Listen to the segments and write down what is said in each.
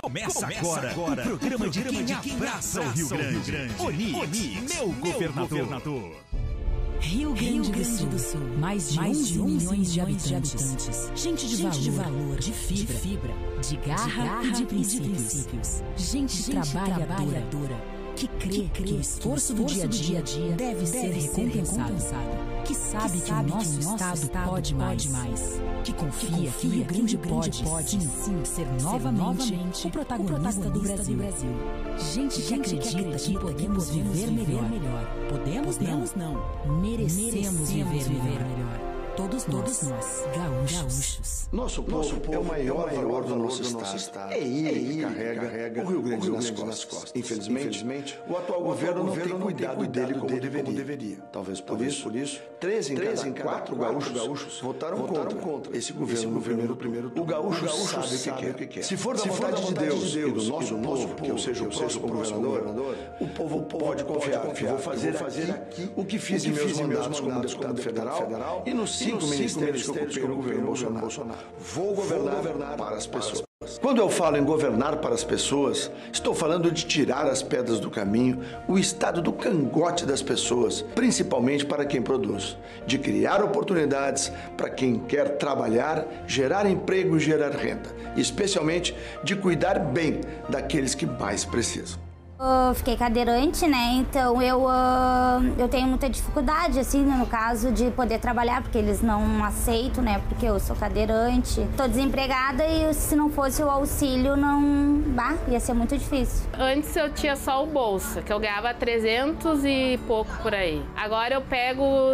Começa agora o programa de quem abraça o Rio Grande. Onix, meu governador. Rio Grande do Sul, mais de 11 milhões de habitantes. Gente de valor, de fibra, de garra e de princípios. Gente trabalhadora, que crê que o esforço do dia a dia deve ser recompensado. Que sabe que o nosso estado pode mais. Que confia que o Rio Grande pode, sim, ser novamente o protagonista do Brasil. Gente que acredita que podemos viver melhor. Podemos não. Merecemos viver melhor. Todos nós, gaúchos. Nosso povo é o maior valor do nosso estado. É ele que carrega o Rio Grande nas costas. Infelizmente, o atual governo não tem cuidado dele como deveria. Talvez por isso, 3 em cada 4 gaúchos votaram contra esse governo no primeiro turno. O gaúcho sabe o que quer. Se for da vontade de Deus e do nosso povo, que eu seja o próximo governador, o povo pode confiar. Vou fazer aqui o que fiz em meus mandatos como deputado federal e nos 5 ministérios que ocupei no governo Bolsonaro. Vou governar para as pessoas. Quando eu falo em governar para as pessoas, estou falando de tirar as pedras do caminho, o estado do cangote das pessoas, principalmente para quem produz, de criar oportunidades para quem quer trabalhar, gerar emprego e gerar renda, e especialmente de cuidar bem daqueles que mais precisam. Fiquei cadeirante, né? Então eu tenho muita dificuldade, assim, no caso de poder trabalhar, porque eles não aceitam, né? Porque eu sou cadeirante. Tô desempregada e se não fosse o auxílio, ia ser muito difícil. Antes eu tinha só o Bolsa, que eu ganhava 300 e pouco por aí. Agora eu pego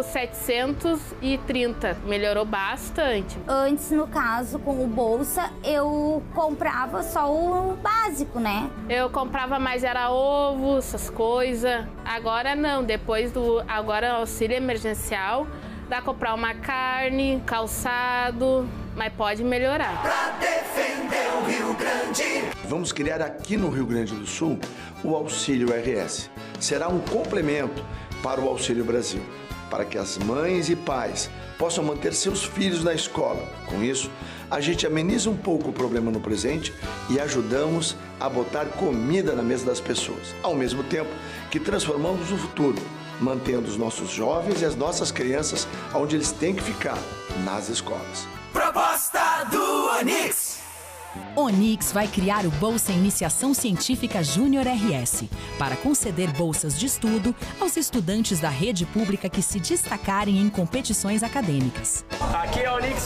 730, melhorou bastante. Antes, no caso, com o Bolsa, eu comprava só o básico, né? Eu comprava mais, era ovo, essas coisas. Agora não, agora o auxílio emergencial, dá pra comprar uma carne, calçado, mas pode melhorar. Pra defender o Rio Grande. Vamos criar aqui no Rio Grande do Sul o Auxílio RS. Será um complemento para o Auxílio Brasil, para que as mães e pais possam manter seus filhos na escola. Com isso, a gente ameniza um pouco o problema no presente e ajudamos a botar comida na mesa das pessoas, ao mesmo tempo que transformamos o futuro, mantendo os nossos jovens e as nossas crianças onde eles têm que ficar, nas escolas. Proposta do Onix. Onix vai criar o Bolsa Iniciação Científica Júnior RS para conceder bolsas de estudo aos estudantes da rede pública que se destacarem em competições acadêmicas. Aqui é Onix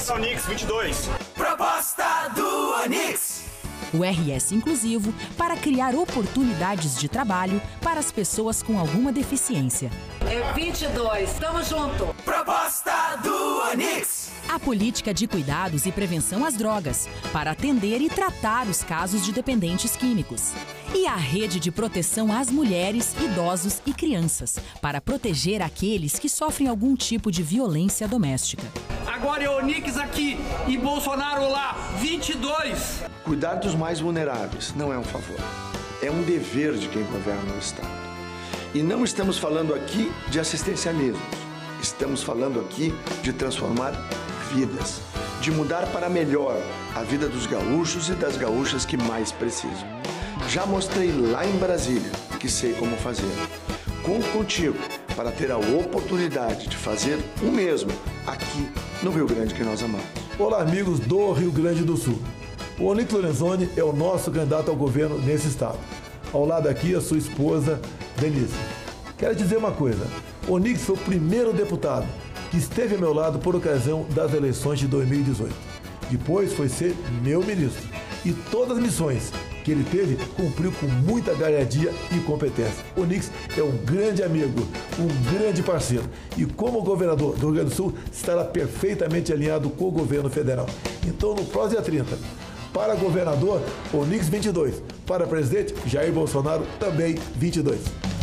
22. Proposta do Onix. O RS inclusivo para criar oportunidades de trabalho para as pessoas com alguma deficiência. É 22, tamo junto. Proposta do Onix. A política de cuidados e prevenção às drogas, para atender e tratar os casos de dependentes químicos. E a rede de proteção às mulheres, idosos e crianças, para proteger aqueles que sofrem algum tipo de violência doméstica. Agora é Onix aqui e Bolsonaro lá, 22. Cuidar dos mais vulneráveis não é um favor, é um dever de quem governa o estado. E não estamos falando aqui de assistencialismo, estamos falando aqui de transformar vidas, de mudar para melhor a vida dos gaúchos e das gaúchas que mais precisam. Já mostrei lá em Brasília que sei como fazer. Conto contigo para ter a oportunidade de fazer o mesmo aqui no Rio Grande que nós amamos. Olá, amigos do Rio Grande do Sul. O Onix Lorenzoni é o nosso candidato ao governo nesse estado. Ao lado aqui, a sua esposa, Denise. Quero dizer uma coisa, o Onix foi o primeiro deputado que esteve ao meu lado por ocasião das eleições de 2018. Depois foi ser meu ministro. E todas as missões que ele teve, cumpriu com muita galhardia e competência. O Onix é um grande amigo, um grande parceiro. E como governador do Rio Grande do Sul, estará perfeitamente alinhado com o governo federal. Então, no próximo dia 30, para governador, Onix 22. Para presidente, Jair Bolsonaro, também 22.